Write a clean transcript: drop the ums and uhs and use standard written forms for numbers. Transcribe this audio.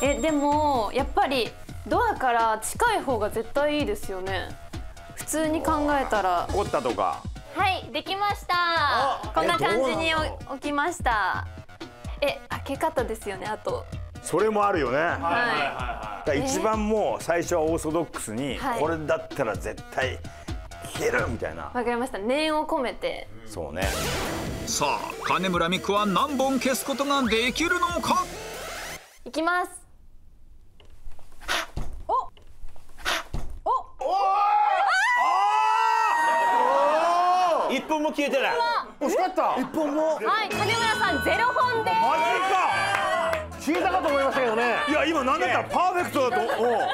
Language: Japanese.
でもやっぱりドアから近い方が絶対いいですよね。普通に考えたら。 凝ったとか。 はいできました。こんな感じに置きました。開け方ですよね。あとそれもあるよね。 は一番もう最初はオーソドックスにこれだったら絶対消えるみたいな。 わかりました。念を込めて。 そうね。 さあ金村美玖は何本消すことができるのか。 いきます。 一本も消えてない。 惜しかった。一本も。 はい金村さん0本です。 マジか。 消えたかと思いましたけどね。 いや今なんだったらパーフェクトだと。